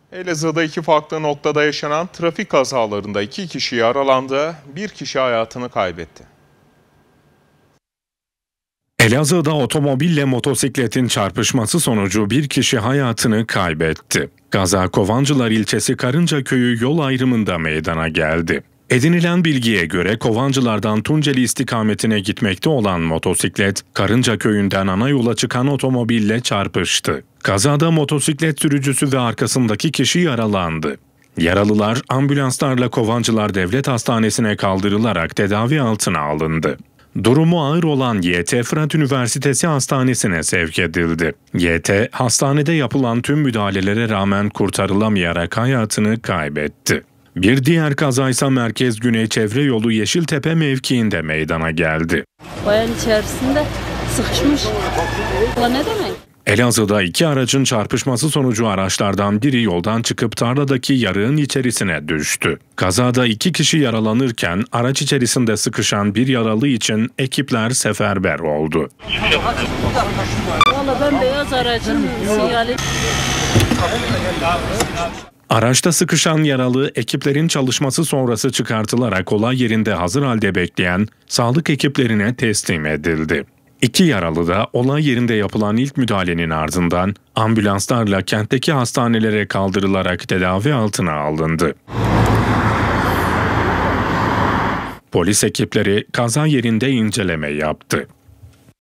Elazığ'da iki farklı noktada yaşanan trafik kazalarında 2 kişi yaralandı, 1 kişi hayatını kaybetti. Elazığ'da otomobille motosikletin çarpışması sonucu 1 kişi hayatını kaybetti. Kaza Kovancılar ilçesi Karıncaköy'ü yol ayrımında meydana geldi. Edinilen bilgiye göre Kovancılar'dan Tunceli istikametine gitmekte olan motosiklet, Karıncaköy'ünden ana yola çıkan otomobille çarpıştı. Kazada motosiklet sürücüsü ve arkasındaki kişi yaralandı. Yaralılar ambulanslarla Kovancılar Devlet Hastanesi'ne kaldırılarak tedavi altına alındı. Durumu ağır olan YT, Fırat Üniversitesi Hastanesi'ne sevk edildi. YT, hastanede yapılan tüm müdahalelere rağmen kurtarılamayarak hayatını kaybetti. Bir diğer kazaysa Merkez Güney Çevre Yolu Yeşiltepe mevkiinde meydana geldi. Bayan içerisinde sıkışmış. Ne demek? Elazığ'da 2 aracın çarpışması sonucu araçlardan biri yoldan çıkıp tarladaki yarığın içerisine düştü. Kazada 2 kişi yaralanırken araç içerisinde sıkışan bir yaralı için ekipler seferber oldu. Vallahi ben beyaz aracın sinyali... Araçta sıkışan yaralı ekiplerin çalışması sonrası çıkartılarak olay yerinde hazır halde bekleyen sağlık ekiplerine teslim edildi. 2 yaralı da olay yerinde yapılan ilk müdahalenin ardından ambulanslarla kentteki hastanelere kaldırılarak tedavi altına alındı. Polis ekipleri kaza yerinde inceleme yaptı.